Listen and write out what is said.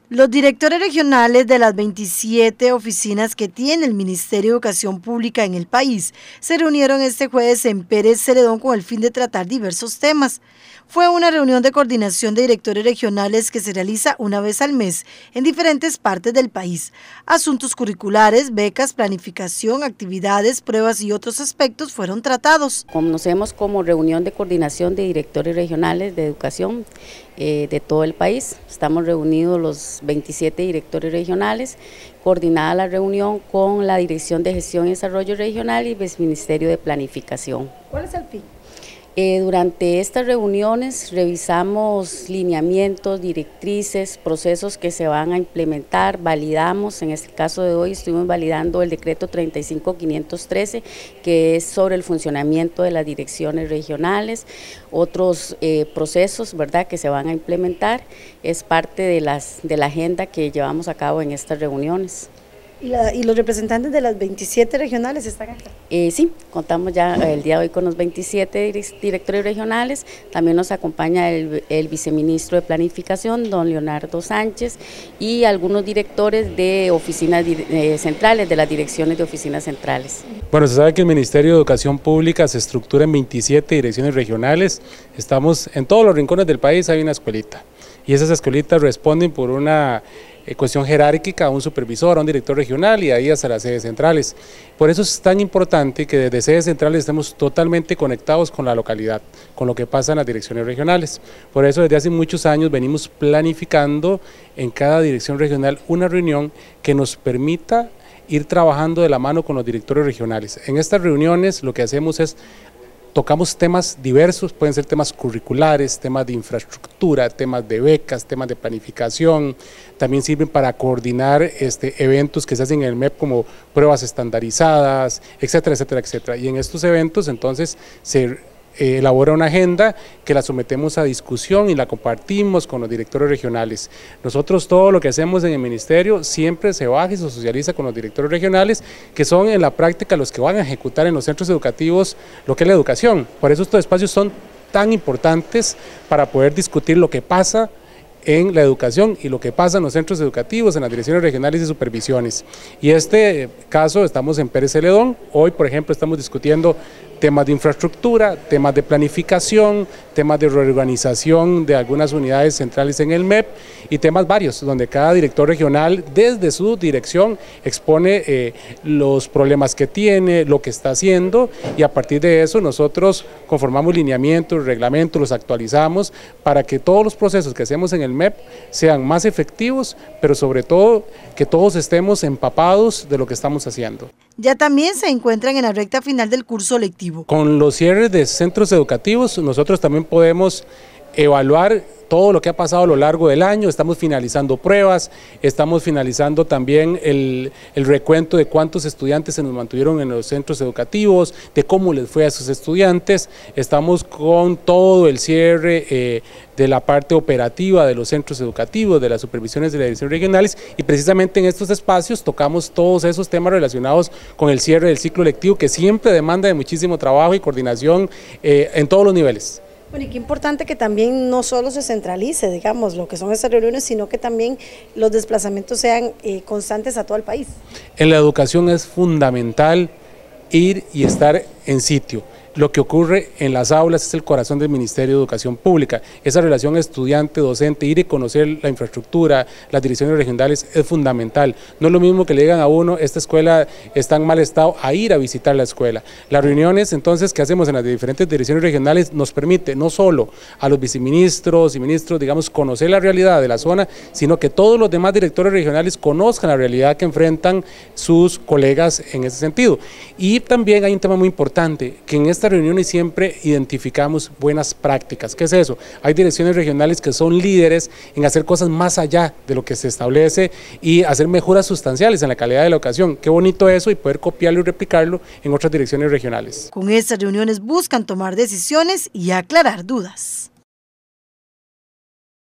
Los directores regionales de las 27 oficinas que tiene el Ministerio de Educación Pública en el país se reunieron este jueves en Pérez Celedón con el fin de tratar diversos temas. Fue una reunión de coordinación de directores regionales que se realiza una vez al mes en diferentes partes del país. Asuntos curriculares, becas, planificación, actividades, pruebas y otros aspectos fueron tratados. Conocemos como reunión de coordinación de directores regionales de educación de todo el país. Estamos reunidos los 27 directores regionales, coordinada la reunión con la Dirección de Gestión y Desarrollo Regional y el Ministerio de Planificación. ¿Cuál es el fin? Durante estas reuniones revisamos lineamientos, directrices, procesos que se van a implementar, validamos, en este caso de hoy estuvimos validando el decreto 35513, que es sobre el funcionamiento de las direcciones regionales, otros procesos, ¿verdad?, que se van a implementar, es parte de la agenda que llevamos a cabo en estas reuniones. ¿Y los representantes de las 27 regionales están acá? Sí, contamos ya el día de hoy con los 27 directores regionales, también nos acompaña el viceministro de Planificación, don Leonardo Sánchez, y algunos directores de oficinas centrales, de las direcciones de oficinas centrales. Bueno, se sabe que el Ministerio de Educación Pública se estructura en 27 direcciones regionales, estamos en todos los rincones del país, hay una escuelita, y esas escuelitas responden por una cuestión jerárquica a un supervisor, a un director regional y ahí hasta las sedes centrales. Por eso es tan importante que desde sedes centrales estemos totalmente conectados con la localidad, con lo que pasa en las direcciones regionales. Por eso desde hace muchos años venimos planificando en cada dirección regional una reunión que nos permita ir trabajando de la mano con los directores regionales. En estas reuniones lo que hacemos es tocamos temas diversos, pueden ser temas curriculares, temas de infraestructura, temas de becas, temas de planificación, también sirven para coordinar eventos que se hacen en el MEP como pruebas estandarizadas, etcétera, etcétera, etcétera. Y en estos eventos entonces se elabora una agenda que la sometemos a discusión y la compartimos con los directores regionales. Nosotros todo lo que hacemos en el ministerio siempre se baja y se socializa con los directores regionales, que son en la práctica los que van a ejecutar en los centros educativos lo que es la educación. Por eso estos espacios son tan importantes para poder discutir lo que pasa en la educación y lo que pasa en los centros educativos, en las direcciones regionales y supervisiones. Y este caso estamos en Pérez Celedón, hoy por ejemplo estamos discutiendo temas de infraestructura, temas de planificación, temas de reorganización de algunas unidades centrales en el MEP y temas varios, donde cada director regional desde su dirección expone los problemas que tiene, lo que está haciendo y a partir de eso nosotros conformamos lineamientos, reglamentos, los actualizamos para que todos los procesos que hacemos en el MEP sean más efectivos, pero sobre todo que todos estemos empapados de lo que estamos haciendo. Ya también se encuentran en la recta final del curso lectivo. Con los cierres de centros educativos nosotros también podemos evaluar todo lo que ha pasado a lo largo del año, estamos finalizando pruebas, estamos finalizando también el recuento de cuántos estudiantes se nos mantuvieron en los centros educativos, de cómo les fue a esos estudiantes, estamos con todo el cierre de la parte operativa de los centros educativos, de las supervisiones de las direcciones regionales y precisamente en estos espacios tocamos todos esos temas relacionados con el cierre del ciclo lectivo que siempre demanda de muchísimo trabajo y coordinación en todos los niveles. Bueno, y qué importante que también no solo se centralice, digamos, lo que son estas reuniones, sino que también los desplazamientos sean constantes a todo el país. En la educación es fundamental ir y estar en sitio. Lo que ocurre en las aulas es el corazón del Ministerio de Educación Pública. Esa relación estudiante-docente, ir y conocer la infraestructura, las direcciones regionales es fundamental. No es lo mismo que le digan a uno, esta escuela está en mal estado, a ir a visitar la escuela. Las reuniones entonces que hacemos en las diferentes direcciones regionales nos permite no solo a los viceministros y ministros, digamos, conocer la realidad de la zona, sino que todos los demás directores regionales conozcan la realidad que enfrentan sus colegas en ese sentido. Y también hay un tema muy importante, que en estas reuniones siempre identificamos buenas prácticas. ¿Qué es eso? Hay direcciones regionales que son líderes en hacer cosas más allá de lo que se establece y hacer mejoras sustanciales en la calidad de la educación. Qué bonito eso y poder copiarlo y replicarlo en otras direcciones regionales. Con estas reuniones buscan tomar decisiones y aclarar dudas.